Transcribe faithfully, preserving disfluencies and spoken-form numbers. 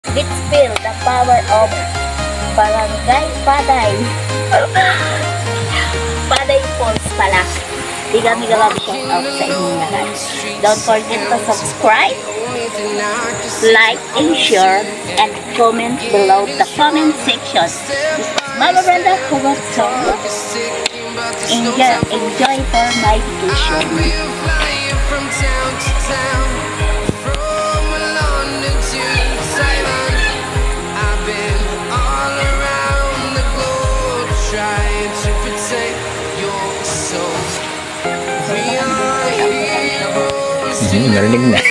Let's feel the power of Barangay Paday. Paday Falls pala. Mega mega love shout out sa inyong lahat. Don't forget to subscribe, like and share, and comment below the comment section. This is Mama Brenda hugot'ra. Enjoy, enjoy for my vacation. Hmm, narinig na.